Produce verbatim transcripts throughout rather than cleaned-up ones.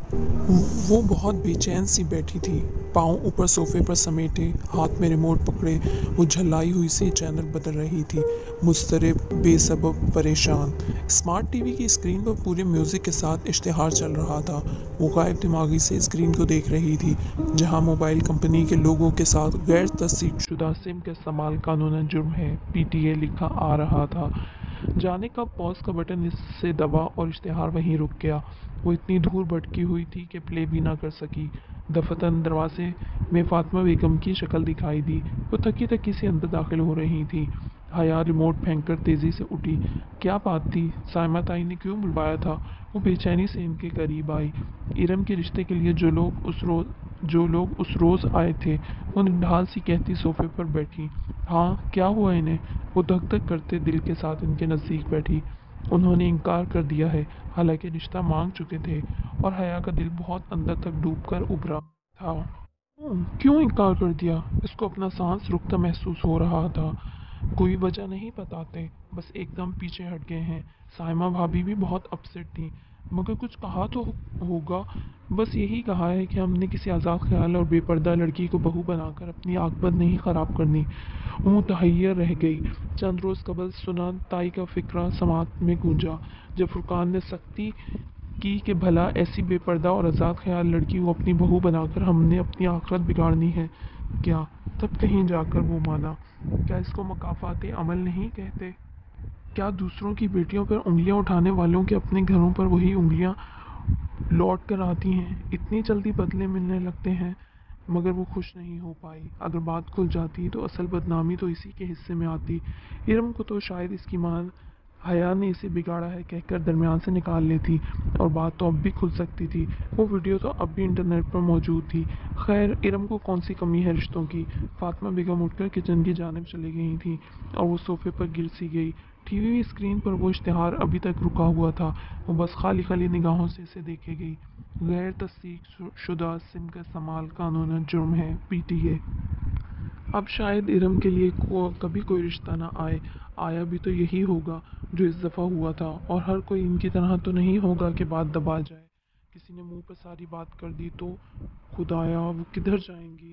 वो बहुत बेचैन सी बैठी थी, पाँव ऊपर सोफे पर समेटे, हाथ में रिमोट पकड़े वो झल्लाई हुई सी चैनल बदल रही थी, मुस्तरब, बेसबब, परेशान। स्मार्ट टीवी की स्क्रीन पर पूरे म्यूजिक के साथ इश्तिहार चल रहा था। वो गायब दिमागी से स्क्रीन को देख रही थी, जहां मोबाइल कंपनी के लोगों के साथ गैर तस्दीक शुदा सिम का इस्तेमाल कानूनन जुर्म है, पीटीए लिखा आ रहा था। जाने कब पॉज का बटन इससे दबा और इश्तिहार वहीं रुक गया। वो इतनी दूर भटकी हुई थी कि प्ले भी ना कर सकी। दफतन दरवाजे में फातिमा बेगम की शक्ल दिखाई दी। वो थकी थकी से अंदर दाखिल हो रही थी। हया रिमोट फेंक कर तेजी से उठी। क्या बात थी? साइमा ताई ने क्यों बुलवाया था? वो बेचैनी से इनके करीब आई। इरम के रिश्ते के लिए जो लोग उस रोज जो लोग उस रोज आए थे, वो निढाल सी कहती सोफे पर बैठी। हाँ, क्या हुआ इन्हें? वो धक धक करते दिल के साथ इनके नज़दीक बैठी। उन्होंने इनकार कर दिया है, हालांकि रिश्ता मांग चुके थे। और हया का दिल बहुत अंदर तक डूब कर उभरा था। "हम्म, क्यों इनकार कर दिया?" इसको अपना सांस रुकता महसूस हो रहा था। कोई वजह नहीं बताते, बस एकदम पीछे हट गए हैं। साइमा भाभी भी बहुत अपसेट थी, मगर कुछ कहा तो होगा। बस यही कहा है कि हमने किसी आज़ाद ख्याल और बेपर्दा लड़की को बहू बनाकर अपनी आकबत नहीं ख़राब करनी। वो मुतहैयर रह गई। चंद रोज़ कबल सुना ताई का फिक्रा समात में गूंजा, जब फुरकान ने सख्ती की कि भला ऐसी बेपर्दा और आज़ाद ख्याल लड़की को अपनी बहू बनाकर हमने अपनी आखिरत बिगाड़नी है क्या? तब कहीं जाकर वो माना। क्या इसको मकाफाते अमल नहीं कहते? क्या दूसरों की बेटियों पर उंगलियां उठाने वालों के अपने घरों पर वही उंगलियां लौट कर आती हैं? इतनी जल्दी बदले मिलने लगते हैं? मगर वो खुश नहीं हो पाई। अगर बात खुल जाती तो असल बदनामी तो इसी के हिस्से में आती। इरम को तो शायद इसकी मां हया ने इसे बिगाड़ा है कहकर दरमियान से निकाल लेती, और बात तो अब भी खुल सकती थी। वो वीडियो तो अब भी इंटरनेट पर मौजूद थी। खैर, इरम को कौन सी कमी है रिश्तों की? फातिमा बेगम उठकर किचन की जानिब चली गई थी, और वो सोफे पर गिर सी गई। टीवी स्क्रीन पर वो इश्तिहार अभी तक रुका हुआ था। वो बस खाली खाली निगाहों से इसे देखे गई। गैर तस्दीक शुदा सिम का इस्तेमाल कानूनन जुर्म है, पीटीए। अब शायद इरम के लिए को कभी कोई रिश्ता ना आए। आया भी तो यही होगा जो इस दफ़ा हुआ था, और हर कोई इनकी तरह तो नहीं होगा कि बात दबा जाए। किसी ने मुंह पर सारी बात कर दी तो खुदाया वो किधर जाएंगी?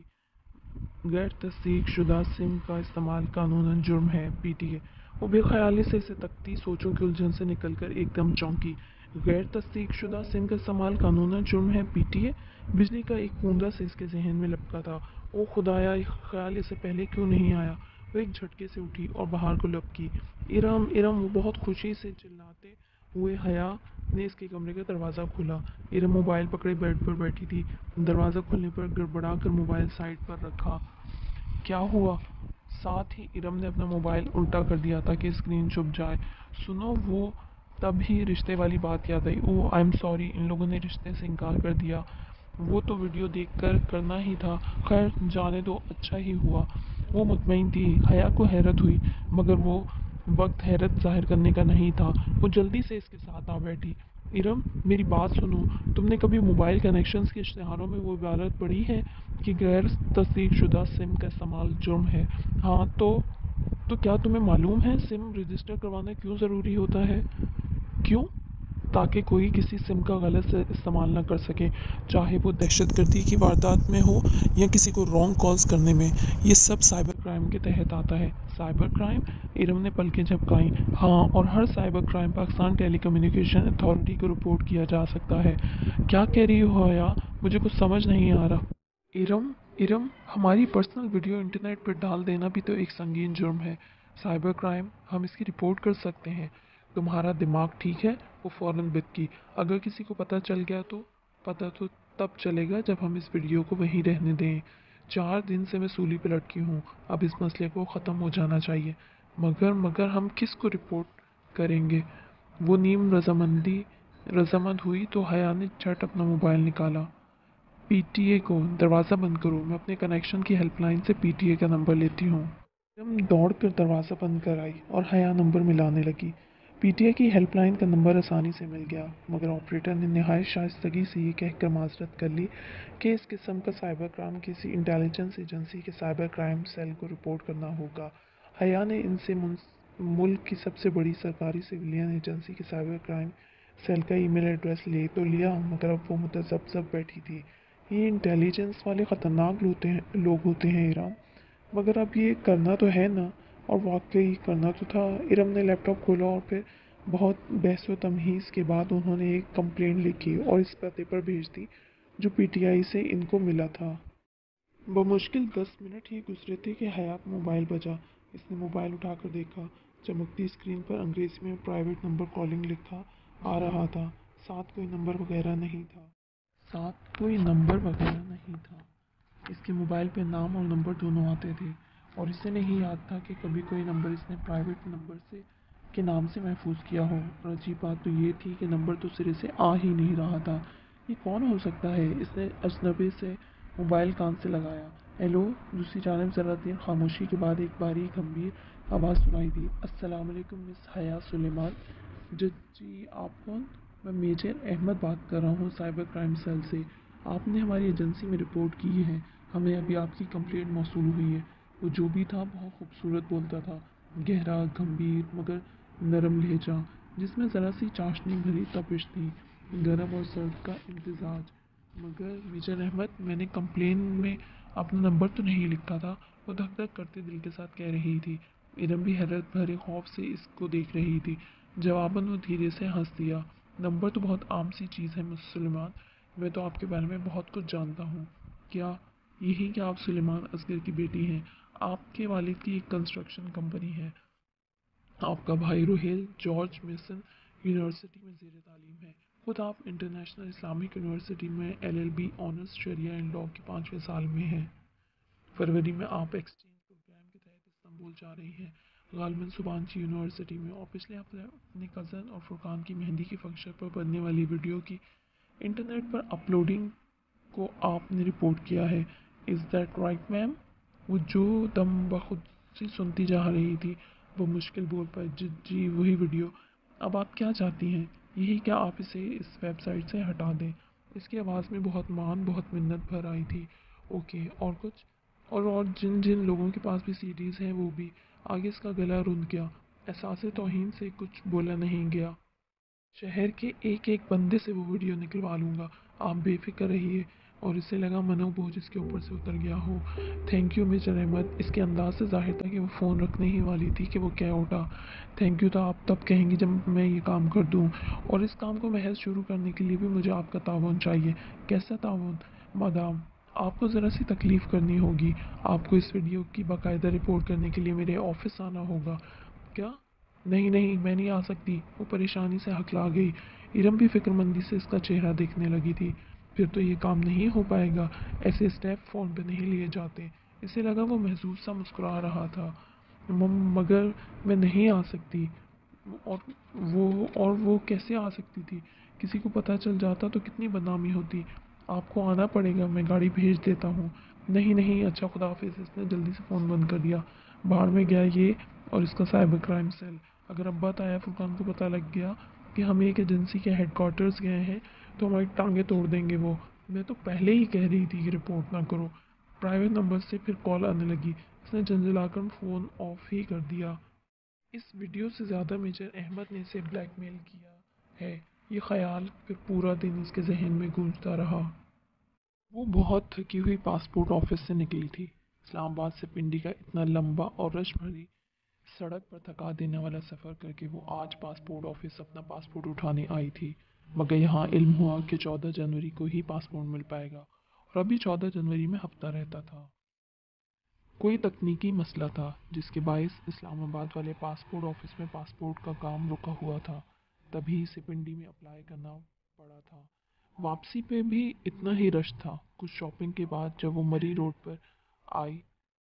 गैर तस्दीक शुदा सिम का इस्तेमाल कानूनन जुर्म है, पीटीए। वो बेख्याली से इसे तकती सोचों की उलझन से निकलकर एकदम चौंकी। गैर तस्दीक शुदा सिम का इस्तेमाल कानूनन जुर्म है, पीटीए। बिजली का एक बूंदा से इसके जहन में लपका था। ओ खुदाया, ये ख्याल इससे पहले क्यों नहीं आया? वो एक झटके से उठी और बाहर को लपकी। इरम इरम, वो बहुत खुशी से चिल्लाते हुए हया ने इसके कमरे का दरवाज़ा खोला। इरम मोबाइल पकड़े बेड पर बैठी थी। दरवाज़ा खुलने पर गड़बड़ा कर मोबाइल साइड पर रखा। क्या हुआ? साथ ही इरम ने अपना मोबाइल उल्टा कर दिया ताकि स्क्रीन छुप जाए। सुनो, वो तब ही रिश्ते वाली बात याद आई। ओह, आई एम सॉरी, इन लोगों ने रिश्ते से इनकार कर दिया। वो तो वीडियो देखकर करना ही था। खैर, जाने दो, अच्छा ही हुआ। वो मुतमईन थी। हया को हैरत हुई, मगर वो वक्त हैरत जाहिर करने का नहीं था। वो जल्दी से इसके साथ आ बैठी। इरम, मेरी बात सुनो। तुमने कभी मोबाइल कनेक्शंस के इश्तिहारों में वो इबारत पढ़ी है कि गैर तस्दीक शुदा सिम का इस्तेमाल जुर्म है? हाँ तो तो क्या तुम्हें मालूम है सिम रजिस्टर करवाना क्यों ज़रूरी होता है? क्यों? ताकि कोई किसी सिम का गलत से इस्तेमाल ना कर सके, चाहे वो दहशतगर्दी की वारदात में हो या किसी को रॉन्ग कॉल्स करने में। ये सब साइबर क्राइम के तहत आता है। Cyber crime? इरम ने पलकें झपकाईं। हाँ, और हर cyber crime Pakistan telecommunication authority को रिपोर्ट किया जा सकता है। क्या कह रही हो या? मुझे कुछ समझ नहीं आ रहा। इरम इरम, हमारी पर्सनल वीडियो इंटरनेट पर डाल देना भी तो एक संगीन जुर्म है। साइबर क्राइम, हम इसकी रिपोर्ट कर सकते हैं। तुम्हारा दिमाग ठीक है? वो फौरन बिदकी। अगर किसी को पता चल गया तो? पता तो तब चलेगा जब हम इस वीडियो को वहीं रहने दें। चार दिन से मैं सूली पे लटकी हूँ। अब इस मसले को ख़त्म हो जाना चाहिए। मगर मगर हम किस को रिपोर्ट करेंगे? वो नीम रजामंदी रजामंद हुई तो हया ने झट अपना मोबाइल निकाला। पीटीए को। दरवाज़ा बंद करो, मैं अपने कनेक्शन की हेल्पलाइन से पीटीए का नंबर लेती हूँ। एकदम दौड़ कर दरवाज़ा बंद कर आई और हया नंबर मिलाने लगी। पीटीए की हेल्पलाइन का नंबर आसानी से मिल गया, मगर ऑपरेटर ने नहायत शाइस्तगी से ये कहकर माजरत कर ली कि इस किस्म का साइबर क्राइम किसी इंटेलिजेंस एजेंसी के साइबर क्राइम सेल को रिपोर्ट करना होगा। हया ने इनसे मुल्क की सबसे बड़ी सरकारी सिविलियन एजेंसी के साइबर क्राइम सेल का ईमेल एड्रेस ले तो लिया, मगर अब वो मुतज़ब्ज़ब बैठी थी। ये इंटेलिजेंस वाले ख़तरनाक होते हैं लोग होते हैं इरम, मगर अब ये करना तो है ना। और वाकई करना तो था। इरम ने लैपटॉप खोला और फिर बहुत बहस व तमहीज़ के बाद उन्होंने एक कंप्लेंट लिखी और इस पते पर भेज दी जो पीटीआई से इनको मिला था। बमुश्किल दस मिनट ही गुजरे थे कि हयात मोबाइल बजा। इसने मोबाइल उठाकर देखा। चमकती स्क्रीन पर अंग्रेजी में प्राइवेट नंबर कॉलिंग लिखा आ रहा था। साथ कोई नंबर वगैरह नहीं था साथ कोई नंबर वगैरह नहीं था इसके मोबाइल पे नाम और नंबर दोनों आते थे और इसे नहीं याद था कि कभी कोई नंबर इसने प्राइवेट नंबर से के नाम से महफूज किया हो। और अजीब बात तो ये थी कि नंबर तो सिरे से आ ही नहीं रहा था। ये कौन हो सकता है? इसने अजनबी से मोबाइल कान से लगाया। हेलो। दूसरी जानब ज़रा देर खामोशी के बाद एक बारी गंभीर आवाज़ सुनाई दी। अस्सलाम वालेकुम मिस हया सुलेमान। जी जी, आप कौन? मैं मेजर अहमद बात कर रहा हूँ साइबर क्राइम सेल से। आपने हमारी एजेंसी में रिपोर्ट की है। हमें अभी आपकी कंप्लेंट मौसूल हुई है। वो जो भी था बहुत खूबसूरत बोलता था, गहरा, गंभीर मगर नरम लहजा जिसमें ज़रा सी चाशनी भरी तपिश थी, गर्म और सर्द का इम्तिजाज। मगर मेजर अहमद, मैंने कंप्लेन में अपना नंबर तो नहीं लिखा था, वो धक धक करते दिल के साथ कह रही थी। इरम भी हैरत भरे खौफ से इसको देख रही थी। जवाबन वो धीरे से हंस दिया। नंबर तो बहुत आम सी चीज़ है मुसलमान। मैं तो आपके बारे में बहुत कुछ जानता हूँ। क्या यही कि आप सुलेमान असगर की बेटी हैं? आपके वालिद की एक कंस्ट्रक्शन कंपनी है। आपका भाई रोहेल जॉर्ज मेसन यूनिवर्सिटी में ज़ेर तालीम है। खुद आप इंटरनेशनल इस्लामिक यूनिवर्सिटी में एलएलबी ऑनर्स शरिया एंड लॉ के पाँचवें साल में हैं। फरवरी में आप एक्सचेंज प्रोग्राम के तहत इस्तांबुल जा रही हैं, गालिबन सुबानची यूनिवर्सिटी में। और पिछले हफ्ते अपने कज़न और फुरकान की मेहंदी के फंक्शन पर बनने वाली वीडियो की इंटरनेट पर अपलोडिंग को आपने रिपोर्ट किया है। Is that right ma'am? वो जो दम बखुद सी सुनती जा रही थी वो मुश्किल बोल पर, जी जी वही वीडियो। अब आप क्या चाहती हैं? यही क्या आप इसे इस वेबसाइट से हटा दें? इसकी आवाज़ में बहुत मान बहुत मिन्नत भर आई थी। ओके, और कुछ? और और जिन जिन लोगों के पास भी सीडीज़ हैं वो भी। आगे इसका गला रुंध गया। एहसास तौहीन से कुछ बोला नहीं गया। शहर के एक एक बंदे से वो वीडियो निकलवा लूँगा, आप बेफिक्र रहिए। और इसे लगा मनो बोझ इसके ऊपर से उतर गया हो। Thank you mister Ahmad. इसके अंदाज से जाहिर था कि वो फ़ोन रखने ही वाली थी कि वो क्या उठा। थैंक यू तो आप तब कहेंगी जब मैं ये काम कर दूँ, और इस काम को महज शुरू करने के लिए भी मुझे आपका ताउन चाहिए। कैसा ताउन? मादाम, आपको ज़रा सी तकलीफ़ करनी होगी। आपको इस वीडियो की बाकायदा रिपोर्ट करने के लिए मेरे ऑफिस आना होगा। क्या? नहीं नहीं, मैं नहीं आ सकती। वो परेशानी से हकला गई। इरम भी फिक्रमंदी से इसका चेहरा देखने लगी थी। फिर तो ये काम नहीं हो पाएगा। ऐसे स्टेप फ़ोन पे नहीं लिए जाते। इसे लगा वो महजूज सा मुस्कुरा रहा था। "म- मगर मैं नहीं आ सकती। और वो और वो कैसे आ सकती थी? किसी को पता चल जाता तो कितनी बदनामी होती। आपको आना पड़ेगा, मैं गाड़ी भेज देता हूँ। नहीं नहीं, अच्छा खुदा हाफिज़। इसने जल्दी से फ़ोन बंद कर दिया। बाहर में गया ये और इसका साइबर क्राइम सेल। अगर अब्बा ताया फुरकान को पता लग गया कि हम एक एजेंसी के हेडक्वार्टर्स गए हैं तो हमारी टांगें तोड़ देंगे वो। मैं तो पहले ही कह रही थी कि रिपोर्ट ना करो। प्राइवेट नंबर से फिर कॉल आने लगी। इसने झंझलाकर फ़ोन ऑफ ही कर दिया। इस वीडियो से ज़्यादा मेजर अहमद ने इसे ब्लैकमेल किया है, ये ख्याल फिर पूरा दिन इसके जहन में गूंजता रहा। वो बहुत थकी हुई पासपोर्ट ऑफिस से निकली थी। इस्लामाबाद से पिंडी का इतना लंबा और रश भरी सड़क पर थका देने वाला सफ़र करके वो आज पासपोर्ट ऑफिस अपना पासपोर्ट उठाने आई थी। मगर यहाँ इल्म हुआ कि चौदह जनवरी को ही पासपोर्ट मिल पाएगा, और अभी चौदह जनवरी में हफ्ता रहता था। कोई तकनीकी मसला था जिसके बायस इस्लामाबाद वाले पासपोर्ट ऑफिस में पासपोर्ट का काम रुका हुआ था। तभी इसे पिंडी में अप्लाई करना पड़ा था। वापसी पे भी इतना ही रश था। कुछ शॉपिंग के बाद जब वो मरी रोड पर आई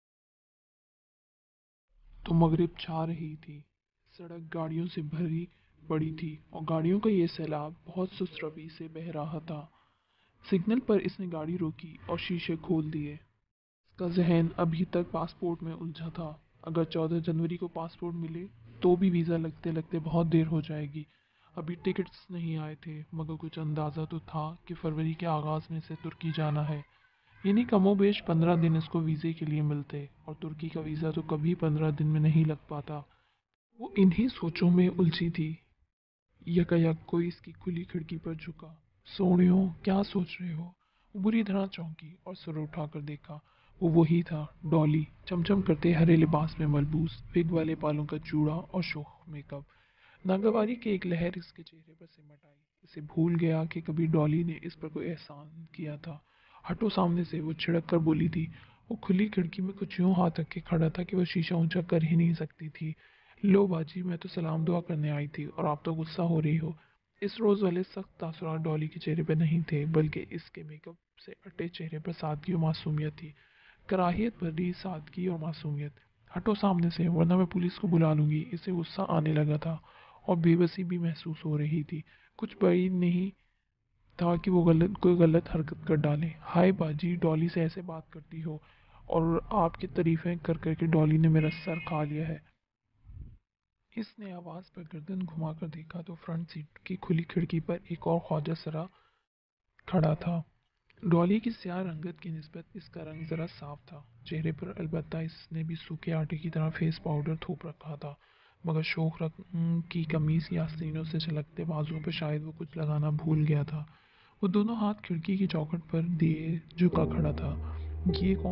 तो मगरिब छा रही थी। सड़क गाड़ियों से भरी पड़ी थी और गाड़ियों का ये सैलाब बहुत सुस्त रवि से बह रहा था। सिग्नल पर इसने गाड़ी रोकी और शीशे खोल दिए। इसका जहन अभी तक पासपोर्ट में उलझा था। अगर चौदह जनवरी को पासपोर्ट मिले तो भी वीज़ा लगते लगते बहुत देर हो जाएगी। अभी टिकट्स नहीं आए थे, मगर कुछ अंदाज़ा तो था कि फरवरी के आगाज़ में से तुर्की जाना है। यानी कमोबेश पंद्रह दिन इसको वीज़े के लिए मिलते, और तुर्की का वीज़ा तो कभी पंद्रह दिन में नहीं लग पाता। वो इन्हीं सोचों में उलझी थी यकायक कोई इसकी खुली खिड़की पर झुका। सोनियो, क्या सोच रहे हो? वो बुरी तरह चौंकी और सर उठाकर देखा। वो वही था, डॉली, चमचम करते हरे लिबास में मलबूस, विग वाले बालों का चूड़ा और शोख मेकअप। नागवारी की एक लहर इसके चेहरे पर सिमट आई। इसे भूल गया कि कभी डॉली ने इस पर कोई एहसान किया था। हटो सामने से, वो छिड़क कर बोली थी। वो खुली खिड़की में कुछ यूं हाथ रख के खड़ा था कि वो शीशा ऊंचा कर ही नहीं सकती थी। लो बाजी, मैं तो सलाम दुआ करने आई थी और आप तो गुस्सा हो रही हो। इस रोज वाले सख्त तासुरात डॉली के चेहरे पर नहीं थे, बल्कि इसके मेकअप से अटे चेहरे पर सादगी और मासूमियत थी। कराहियत भरी सादगी और मासूमियत। हटो सामने से, वरना मैं पुलिस को बुला लूंगी। इसे गुस्सा आने लगा था और बेबसी भी महसूस हो रही थी। कुछ बड़ी नहीं था कि वो गलत कोई गलत हरकत कर डाले। हाय बाजी, डॉली से ऐसे बात करती हो? और आपकी तारीफें कर करके डॉली ने मेरा सर खा लिया है। इसने आवाज पर गर्दन घुमाकर देखा तो फ्रंट सीट की खुली खिड़की पर एक और ख्वाजा सरा खड़ा था। डॉली की स्याह रंगत की निस्बत इसका रंग जरा साफ था चेहरे पर, अलबत्ता इसने भी सूखे आटे की तरह फेस पाउडर थोप रखा था। मगर शोख रंग की कमीज की आस्तीनों से छलकते बाजुओं पर शायद वो कुछ लगाना भूल गया था। वो दोनों हाथ खिड़की की चौखट पर दिए झुका खड़ा था। ये कौन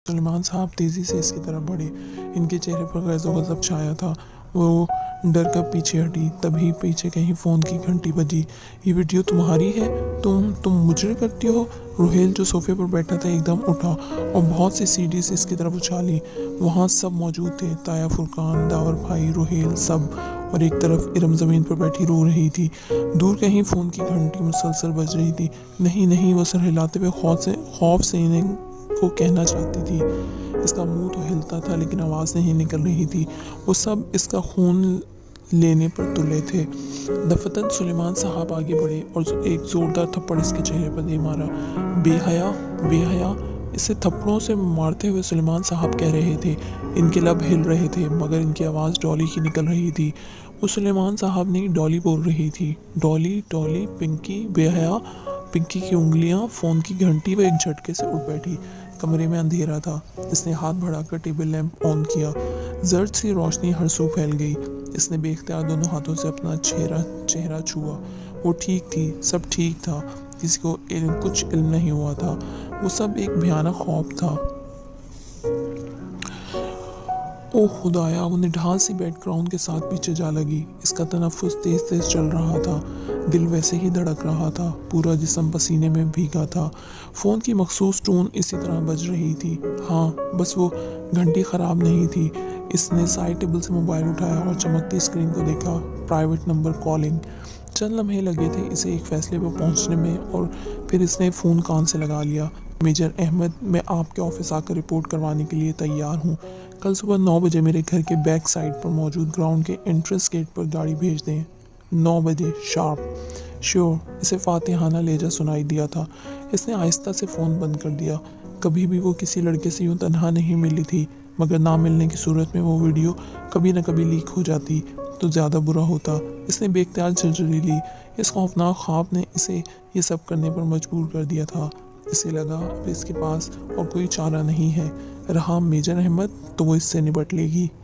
سلیمان صاحب تیزی سے اس کی طرف بڑھے، ان کے چہرے پر غیظ و غضب چھایا تھا۔ وہ ڈر کر پیچھے ہٹی، تبھی پیچھے کہیں فون کی گھنٹی بجی۔ یہ ویڈیو تمہاری ہے؟ تم تم مجرے کرتی ہو؟ روہیل جو صوفے پر بیٹھا تھا ایک دم اٹھا اور بہت سی سیڑھی سے اس کی طرف اچھالی۔ وہاں سب موجود تھے، تایا، فرقان، داور بھائی، روہیل، سب، اور ایک طرف ارم زمین پر بیٹھی رو رہی تھی۔ دور کہیں فون کی گھنٹی مسلسل بج رہی تھی۔ نہیں نہیں، وہ سر ہلاتے ہوئے خوف سے خوف سے انہیں کو کہنا چاہتی تھی۔ اس کا منہ تو ہلتا تھا لیکن آواز نہیں نکل رہی تھی۔ وہ سب اس کا خون لینے پر تلے تھے۔ دفتن سلیمان صاحب آگے بڑھے اور ایک زوردار تھپڑ اس کے چہرے پر دے مارا۔ بے حیا، بے حیا! اسے تھپڑوں سے مارتے ہوئے سلیمان صاحب کہہ رہے تھے۔ ان کے لب ہل رہے تھے مگر ان کی آواز ڈولی کی نکل رہی تھی۔ وہ سلیمان صاحب نہیں، ڈولی بول رہی تھی۔ ڈولی، ڈولی، پنکی، بے حیا! پنکی کی انگلیاں، فون کی گھنٹی، وہ ایک جھٹکے سے اٹھ بیٹھی۔ کمرے میں اندھیرا تھا۔ اس نے ہاتھ بڑھا کر ٹیبل لیمپ آن کیا۔ زرد سی روشنی ہر سو پھیل گئی۔ اس نے بے اختیار دونوں ہاتھوں سے اپنا چہرہ چہرہ چھوا۔ وہ ٹھیک تھی، سب ٹھیک تھا، کسی کو علم کچھ علم نہیں ہوا تھا۔ وہ سب ایک بھیانک خواب تھا۔ اوہ خدایا! وہ نڈھال سی بیک گراؤنڈ کے ساتھ پیچھے جا لگی۔ اس کا تنفس تیز تیز چل رہا تھا، دل ویسے ہی دھڑک رہا تھا، پورا جسم پسینے میں بھیگا تھا۔ فون کی مخصوص ٹون اسی طرح بج رہی تھی۔ ہاں، بس وہ گھنٹی خراب نہیں تھی۔ اس نے سائڈ ٹیبل سے موبائل اٹھایا اور چمکتی اسکرین کو دیکھا۔ Private number calling. چند لمحے لگے تھے اسے ایک فیصلے پر پہنچنے میں اور پھر اس نے فون کان سے لگا لیا۔ میجر احمد، میں آپ کے آفس آ کر رپورٹ کروانے کے لیے تیار ہوں۔ کل صبح نو بجے میرے گھر کے بیک سائڈ پر موجود گراؤنڈ کے انٹرنس گیٹ پر گاڑی بھیج دیں۔ نو بجے شارپ۔ شیور۔ اسے فاتحانہ لہجہ سنائی دیا تھا۔ اس نے آہستہ سے فون بند کر دیا۔ کبھی بھی وہ کسی لڑکے سے یوں تنہا نہیں ملی تھی، مگر نہ ملنے کی صورت میں وہ ویڈیو کبھی نہ کبھی لیک ہو جاتی تو زیادہ برا ہوتا۔ اس نے بے اختیار جھرجھری لی۔ اس خوفناک خواب نے اسے یہ سب کرنے پر مجبور کر دیا تھا۔ اسے لگا اب اس کے پاس اور کوئی چارہ نہیں ہے۔ رہا میجر احمد تو وہ اس سے نبٹ لے گی۔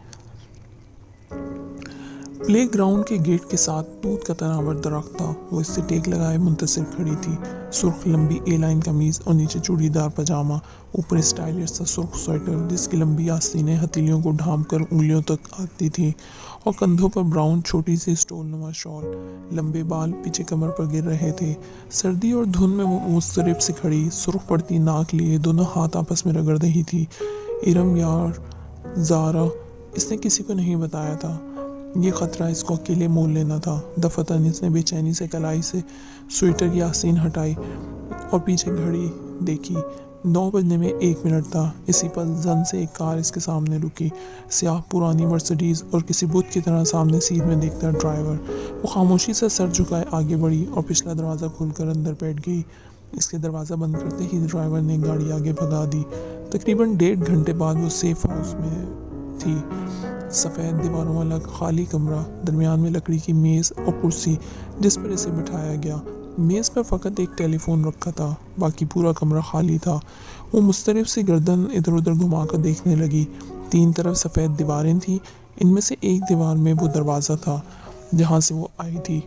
پلے گراؤنڈ کے گیٹ کے ساتھ دودھ کا تناور درخت تھا۔ وہ اس سے ٹیک لگائے منتظر کھڑی تھی۔ سرخ لمبی اے لائن قمیض اور نیچے چوڑی دار پاجامہ، اوپر اسٹائلش سا سرخ سویٹر جس کی لمبی آستینیں ہتھیلیوں کو ڈھانپ کر انگلیوں تک آتی تھیں، اور کندھوں پر براؤن چھوٹی سی اسٹول نما شال۔ لمبے بال پیچھے کمر پر گر رہے تھے۔ سردی اور دھند میں وہ مضطرب سی کھڑی، سرخ پڑتی ناک لیے دونوں ہاتھ آپس میں رگڑ رہی تھی۔ ارم یار، زارا، اس نے کسی کو نہیں بتایا تھا۔ یہ خطرہ اس کو اکیلے مول لینا تھا۔ دفتن اس نے بے چینی سے کلائی سے سویٹر کی آستین ہٹائی اور پیچھے گھڑی دیکھی۔ نو بجنے میں ایک منٹ تھا۔ اسی پل زن سے ایک کار اس کے سامنے رکی۔ سیاہ پرانی مرسڈیز اور کسی بت کی طرح سامنے سیٹ میں دیکھتا ڈرائیور۔ وہ خاموشی سے سر جھکائے آگے بڑھی اور پچھلا دروازہ کھول کر اندر بیٹھ گئی۔ اس کے دروازہ بند کرتے ہی ڈرائیور نے گاڑی آگے بھگا دی۔ تقریباً ڈیڑھ گھنٹے بعد وہ سیف ہاؤس میں تھی۔ سفید دیواروں والا خالی کمرہ، درمیان میں لکڑی کی میز اور کرسی جس پر اسے بٹھایا گیا۔ میز پر فقط ایک ٹیلی فون رکھا تھا، باقی پورا کمرہ خالی تھا۔ وہ مضطرب سی گردن ادھر ادھر گھما کر دیکھنے لگی۔ تین طرف سفید دیواریں تھیں، ان میں سے ایک دیوار میں وہ دروازہ تھا جہاں سے وہ آئی تھی،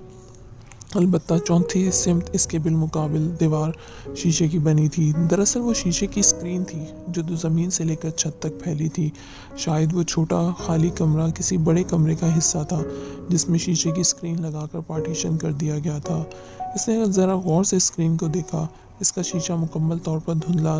البتہ چوتھی سمت اس کے بالمقابل دیوار شیشے کی بنی تھی۔ دراصل وہ شیشے کی اسکرین تھی جو زمین سے لے کر چھت تک پھیلی تھی۔ شاید وہ چھوٹا خالی کمرہ کسی بڑے کمرے کا حصہ تھا جس میں شیشے کی اسکرین لگا کر پارٹیشن کر دیا گیا تھا۔ اس نے ذرا غور سے اسکرین کو دیکھا۔ اس کا شیشہ مکمل طور پر دھندلا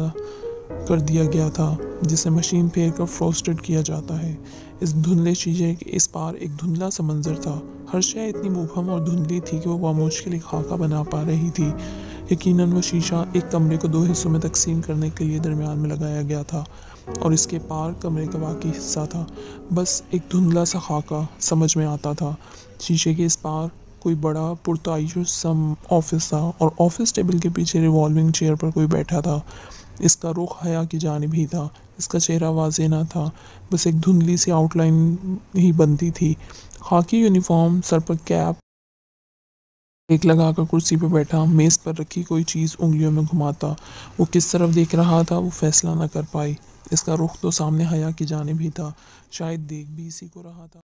کر دیا گیا تھا جسے مشین پھیر کر فروسٹڈ کیا جاتا ہے۔ اس دھندلے شیشے کے اس پار ایک دھندلا سا منظر تھا۔ ہر شے اتنی مبہم اور دھندلی تھی کہ وہ بامشکل ایک خاکہ بنا پا رہی تھی۔ یقیناً وہ شیشہ ایک کمرے کو دو حصوں میں تقسیم کرنے کے لیے درمیان میں لگایا گیا تھا اور اس کے پار کمرے کا باقی حصہ تھا۔ بس ایک دھندلا سا خاکہ سمجھ میں آتا تھا۔ شیشے کے اس پار کوئی بڑا پرتعیش سا آفس تھا اور آفس ٹیبل کے پیچھے ریوالونگ چیئر پر کوئی بیٹھا تھا۔ اس کا رخ حیا کی جانب ہی تھا۔ اس کا چہرہ واضح نہ تھا، بس ایک دھندلی سی آؤٹ لائن ہی بنتی تھی۔ خاکی یونیفارم، سر پر کیپ، ٹیک لگا کر کرسی پہ بیٹھا، میز پر رکھی کوئی چیز انگلیوں میں گھماتا۔ وہ کس طرف دیکھ رہا تھا وہ فیصلہ نہ کر پائی۔ اس کا رخ تو سامنے حیا کی جانب ہی تھا، شاید دیکھ بھی اسی کو رہا تھا۔